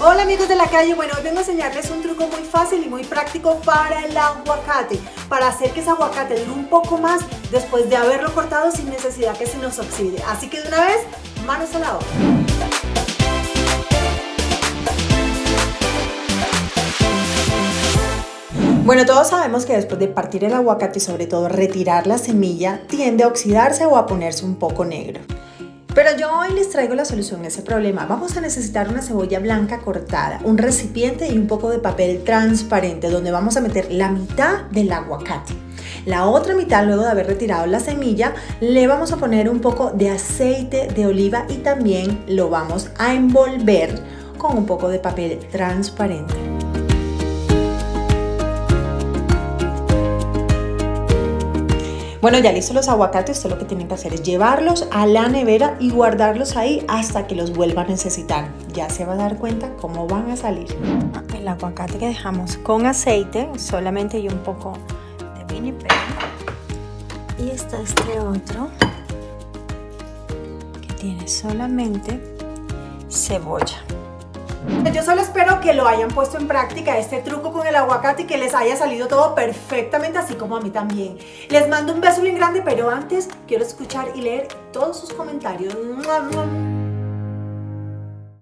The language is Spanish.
Hola amigos de la calle, bueno, hoy vengo a enseñarles un truco muy fácil y muy práctico para el aguacate, para hacer que ese aguacate dure un poco más después de haberlo cortado sin necesidad que se nos oxide. Así que de una vez, manos a la obra. Bueno, todos sabemos que después de partir el aguacate y sobre todo retirar la semilla, tiende a oxidarse o a ponerse un poco negro. Pero yo hoy les traigo la solución a ese problema. Vamos a necesitar una cebolla blanca cortada, un recipiente y un poco de papel transparente donde vamos a meter la mitad del aguacate. La otra mitad, luego de haber retirado la semilla, le vamos a poner un poco de aceite de oliva y también lo vamos a envolver con un poco de papel transparente. Bueno, ya listos los aguacates, usted lo que tienen que hacer es llevarlos a la nevera y guardarlos ahí hasta que los vuelva a necesitar. Ya se va a dar cuenta cómo van a salir. El aguacate que dejamos con aceite, solamente y un poco de vinipel. Y está este otro que tiene solamente cebolla. Yo solo espero que lo hayan puesto en práctica este truco con el aguacate y que les haya salido todo perfectamente, así como a mí también. Les mando un beso bien grande, pero antes quiero escuchar y leer todos sus comentarios.